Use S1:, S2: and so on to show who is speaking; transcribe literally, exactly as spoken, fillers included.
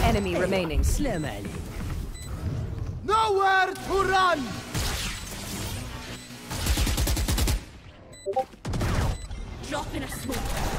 S1: enemy remaining.
S2: سلام عليك.
S3: Nowhere to run!
S4: Drop in a smoke.